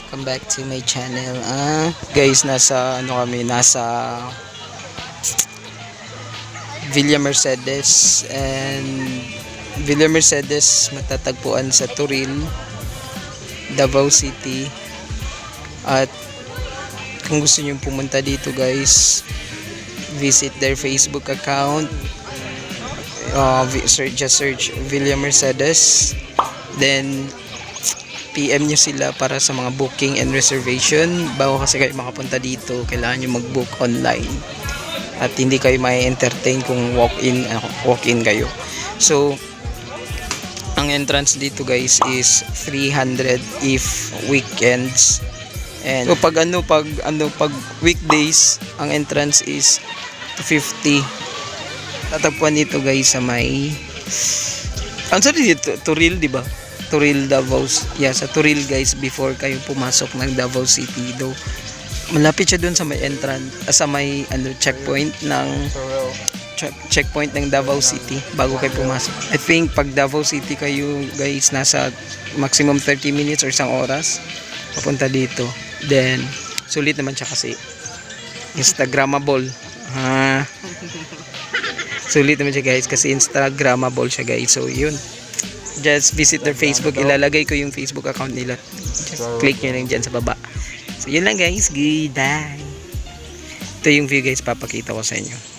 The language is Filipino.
Welcome back to my channel. Guys, nasa Villa Mercedes, and Villa Mercedes matatagpuan sa Turil, Davao City. At kung gusto niyo pumunta dito guys, visit their Facebook account. Just search Villa Mercedes, then PM nyo sila para sa mga booking and reservation. Bago kasi kayo makapunta dito, kailangan nyo mag-book online at hindi kayo mai-entertain kung walk-in kayo. So ang entrance dito guys is 300 if weekends, and so pag weekdays ang entrance is 250. Tatagpuan dito guys sa may dito Turil, di ba? Turil, Davao. Yeah, sa Turil guys, before kayo pumasok ng Davao City do. Malapit siya doon sa may entrance, sa may checkpoint ng Davao City bago kayo pumasok. I think pag Davao City kayo guys, nasa maximum 30 minutes or isang oras papunta dito. Then sulit naman siya kasi Instagrammable. Sulit naman siya guys kasi Instagrammable siya guys. So yun, just visit their Facebook. Ilalagay ko yung Facebook account nila, just click nyo lang dyan sa baba. So yun lang guys, goodbye. Ito yung view guys, papakita ko sa inyo.